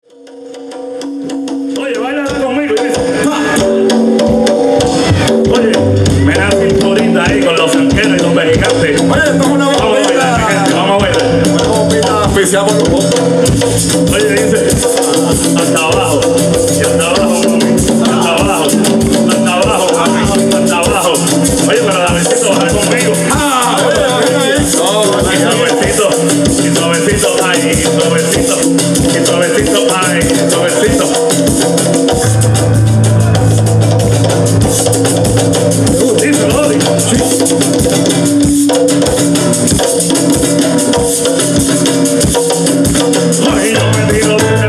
Oye, baila conmigo y dice. Oye, me da cinturita ahí con los sanqueros y los mexicantes. Oye, esto es una bombita. Vamos a bailar. Una bombita oficial por los votos. Oye, dice, hasta abajo, y hasta abajo, mami, hasta abajo, hasta abajo, hasta abajo. Oye, pero Davidcito, baja conmigo. Y suavecito, ay, y suavecito, ay, y suavecito. Dice, Lodi. Ay, no me digo